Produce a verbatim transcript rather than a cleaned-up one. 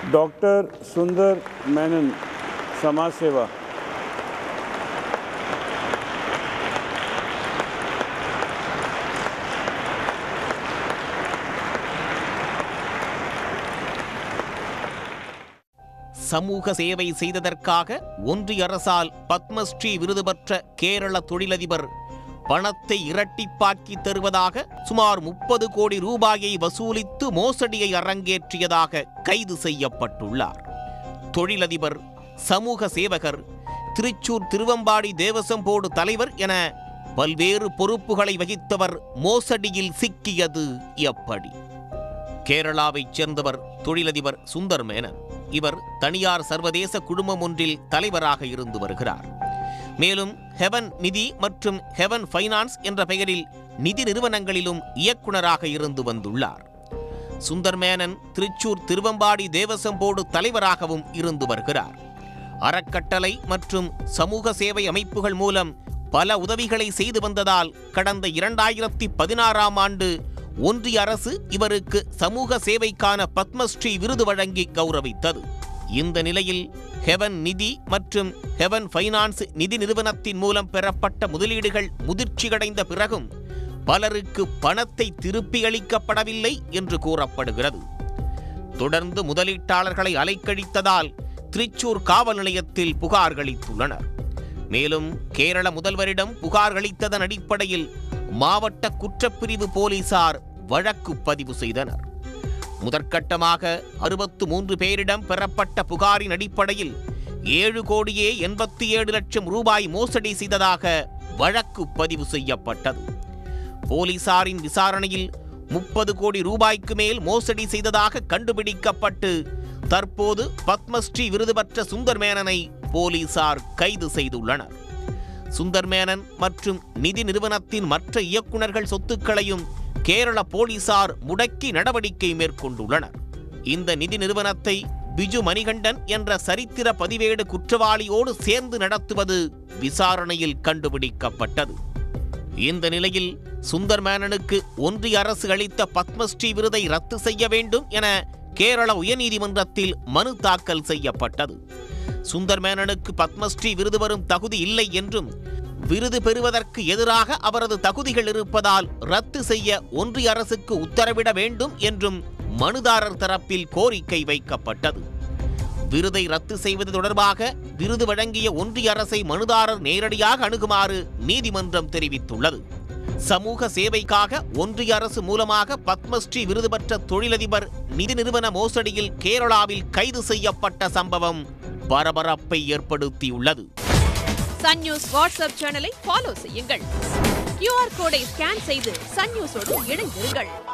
Doctor सुंदर मेनन, समाज सेवा। சமூக சேவை செய்ததற்காக ஒன்றிய அரசால் பத்மஸ்ரீ விருது பெற்ற கேரள தொழிலதிபர் பணத்தை இரட்டிப்பாக்கி தருவதாக சுமார் முப்பது கோடி ரூபாயை வசூலித்து மோசடியை அரங்கேற்றியதாக கைது செய்யப்பட்டுள்ளார். தொழிலதிபர், சமூக சேவகர், திருச்சூர் திருவம்பாடி தேவசம் போர்டு தலைவர் என பல்வேறு பொறுப்புகளை வகித்தவர் மோசடியில் சிக்கியது எப்படி? கேரளாவைச் சேர்ந்தவர் தொழிலதிபர் சுந்தர் மேனன். இவர் தனியார் சர்வதேச குழுமம் ஒன்றில் தலைவராக இருந்து வருகிறார். மேலும் ஹெவன் நிதி மற்றும் ஹெவன் ஃபைனான்ஸ் என்ற பெயரில் நிதி நிறுவனங்களிலும் இயக்குநராக இருந்து வந்துள்ளார். சுந்தர் மேனன் திருச்சூர் திருவம்பாடி தேவசம் போர்டு தலைவராகவும் இருந்து வருகிறார். அறக்கட்டளை மற்றும் சமூக சேவை அமைப்புகள் மூலம் பல உதவிகளை செய்து வந்ததால் கடந்த இரண்டாயிரத்தி பதினாறாம் ஆண்டு ஒன்றிய அரசு இவருக்கு சமூக சேவைக்கான பத்மஸ்ரீ விருது வழங்கி கௌரவித்தது. இந்த நிலையில் ஹெவன் நிதி மற்றும் ஹெவன் ஃபைனான்ஸ் நிதி நிறுவனத்தின் மூலம் பெறப்பட்ட முதலீடுகள் முதிர்ச்சியடைந்த பிறகும் பலருக்கு பணத்தை திருப்பி அளிக்கப்படவில்லை என்று கூறப்படுகிறது. தொடர்ந்து முதலீட்டாளர்களை அலைக்கழித்ததால் திருச்சூர் காவல் நிலையத்தில் புகார் அளித்துள்ளனர். மேலும் கேரள முதல்வரிடம் புகார் அளித்ததன் அடிப்படையில் மாவட்ட குற்றப்பிரிவு போலீசார் வழக்கு பதிவு செய்தனர். முதற்கட்டமாக அறுபத்து மூன்று பேரிடம் பெறப்பட்ட புகாரின் அடிப்படையில் ஏழு கோடியே எண்பத்தி ஏழு லட்சம் ரூபாய் மோசடி செய்ததாக வழக்கு பதிவு செய்யப்பட்டது. போலீசாரின் விசாரணையில் முப்பது கோடி ரூபாய்க்கு மேல் மோசடி செய்ததாக கண்டுபிடிக்கப்பட்டு தற்போது பத்மஸ்ரீ விருது பெற்ற சுந்தர் மேனனை போலீசார் கைது செய்துள்ளனர். சுந்தர் மேனன் மற்றும் நிதி நிறுவனத்தின் மற்ற இயக்குநர்கள் சொத்துக்களையும் கேரள போலீசார் முடக்கி நடவடிக்கை மேற்கொண்டுள்ளனர். இந்த நிதி நிறுவனத்தை பிஜு மணிகண்டன் என்ற சரித்திர பதிவேடு குற்றவாளியோடு சேர்ந்து நடத்துவது விசாரணையில் கண்டுபிடிக்கப்பட்டது. இந்த நிலையில் சுந்தர் மேனனுக்கு ஒன்றிய அரசு அளித்த பத்மஸ்ரீ விருதை ரத்து செய்ய வேண்டும் என கேரள உயர்நீதிமன்றத்தில் மனு தாக்கல் செய்யப்பட்டது. சுந்தர் மேனனுக்கு பத்மஸ்ரீ விருது வரும் தகுதி இல்லை என்றும் விருது பெறுவதற்கு எதிராக அவரது தகுதிகள் இருப்பதால் ரத்து செய்ய ஒன்றிய அரசுக்கு உத்தரவிட வேண்டும் என்றும் மனுதாரர் தரப்பில் கோரிக்கை வைக்கப்பட்டது. விருதை ரத்து செய்வது தொடர்பாக விருது வழங்கிய ஒன்றிய அரசை மனுதாரர் நேரடியாக அணுகுமாறு நீதிமன்றம் தெரிவித்துள்ளது. சமூக சேவைக்காக ஒன்றிய அரசு மூலமாக பத்மஸ்ரீ விருது பெற்ற தொழிலதிபர் நிதி நிறுவன மோசடியில் கேரளாவில் கைது செய்யப்பட்ட சம்பவம் பரபரப்பை ஏற்படுத்தியுள்ளது. சன் நியூஸ் வாட்ஸ்அப் சேனலை ஃபாலோ செய்யுங்கள். கியூஆர் கோடை ஸ்கேன் செய்து சன் நியூஸோடு இணைந்திருங்கள்.